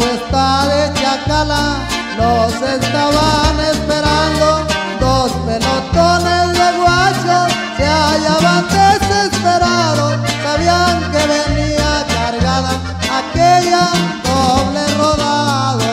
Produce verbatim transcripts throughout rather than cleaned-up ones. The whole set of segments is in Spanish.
está de Chacala, los estaban esperando. Dos pelotones de guachos se hallaban desesperados, sabían que venía cargada aquella doble rodado.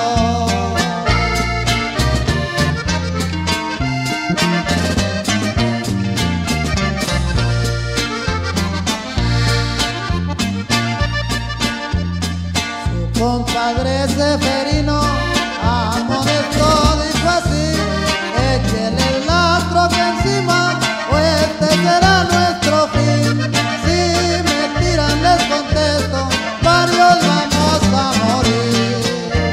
Su compadre Seferino amonestó, dijo así: échele el latro que encima, o este será nuestro fin. Si me tiran les contesto, varios vamos a morir.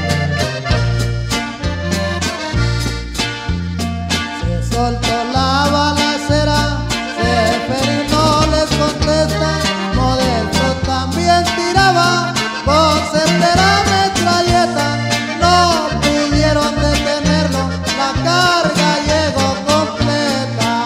Se soltó la balacera, Seferino les contesta, Modesto también tiraba con certera metralleta. No pudieron detenerlo, la carga llegó completa.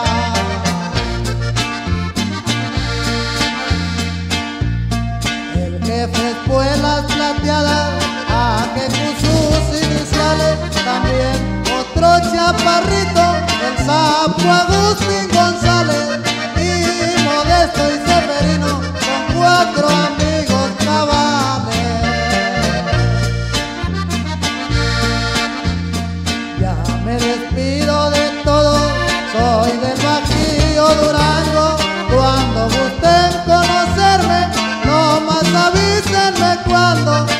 El jefe Espuelas Plateadas aquejó sus iniciales, también otro chaparrito, el Sapo Agustín González, y Modesto y Seferino son cuatro amigos cabales. Ya me despido de todo, soy del Bajío Durango. Cuando gusten conocerme, no más avísenme cuando